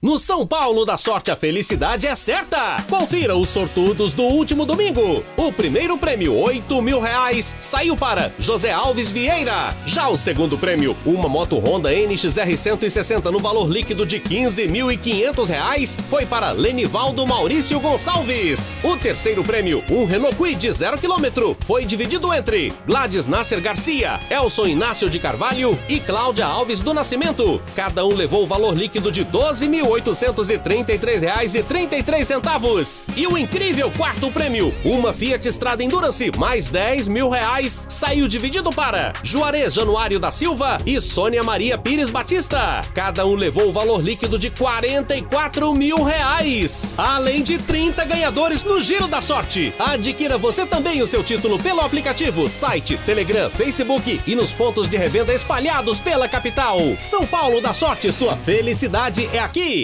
No São Paulo da Sorte, a felicidade é certa. Confira os sortudos do último domingo. O primeiro prêmio, R$8.000, saiu para José Alves Vieira. Já o segundo prêmio, uma moto Honda NXR 160 no valor líquido de R$15.500, foi para Lenivaldo Maurício Gonçalves. O terceiro prêmio, um Renault Kwid 0 km, foi dividido entre Gladys Nasser Garcia, Elson Inácio de Carvalho e Cláudia Alves do Nascimento. Cada um levou o valor líquido de R$12.833,33. E o incrível quarto prêmio, uma Fiat Strada Endurance mais R$10.000, saiu dividido para Juarez Januário da Silva e Sônia Maria Pires Batista. Cada um levou o valor líquido de R$44.000, além de 30 ganhadores no Giro da Sorte. Adquira você também o seu título pelo aplicativo, site, Telegram, Facebook e nos pontos de revenda espalhados pela capital. São Paulo da Sorte, sua felicidade é aqui!